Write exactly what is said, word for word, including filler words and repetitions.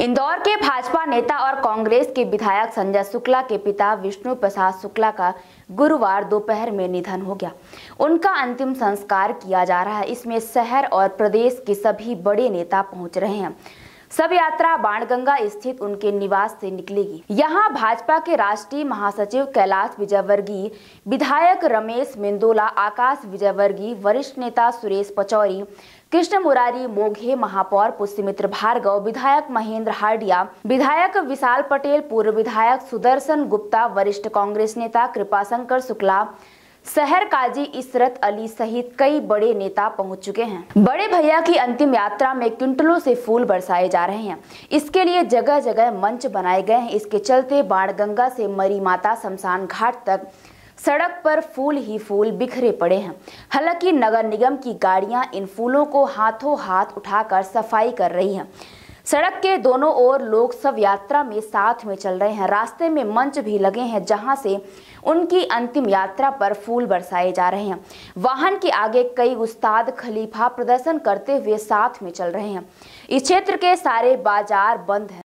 इंदौर के भाजपा नेता और कांग्रेस के विधायक संजय शुक्ला के पिता विष्णु प्रसाद शुक्ला का गुरुवार दोपहर में निधन हो गया। उनका अंतिम संस्कार किया जा रहा है। इसमें शहर और प्रदेश के सभी बड़े नेता पहुंच रहे हैं। सब यात्रा बाणगंगा स्थित उनके निवास से निकलेगी। यहां भाजपा के राष्ट्रीय महासचिव कैलाश विजयवर्गीय, विधायक रमेश मेंदोला, आकाश विजयवर्गीय, वरिष्ठ नेता सुरेश पचौरी, कृष्ण मुरारी मोघे, महापौर पुष्यमित्र भार्गव, विधायक महेंद्र हार्डिया, विधायक विशाल पटेल, पूर्व विधायक सुदर्शन गुप्ता, वरिष्ठ कांग्रेस नेता कृपाशंकर शुक्ला, शहर काजी इशरत अली सहित कई बड़े नेता पहुंच चुके हैं। बड़े भैया की अंतिम यात्रा में क्विंटलों से फूल बरसाए जा रहे हैं। इसके लिए जगह जगह मंच बनाए गए हैं। इसके चलते बाणगंगा से मरी माता शमशान घाट तक सड़क पर फूल ही फूल बिखरे पड़े हैं। हालांकि नगर निगम की गाड़ियां इन फूलों को हाथों हाथ उठाकर सफाई कर रही हैं। सड़क के दोनों ओर लोग शव यात्रा में साथ में चल रहे हैं। रास्ते में मंच भी लगे हैं जहां से उनकी अंतिम यात्रा पर फूल बरसाए जा रहे हैं। वाहन के आगे कई उस्ताद खलीफा प्रदर्शन करते हुए साथ में चल रहे हैं। इस क्षेत्र के सारे बाजार बंद हैं।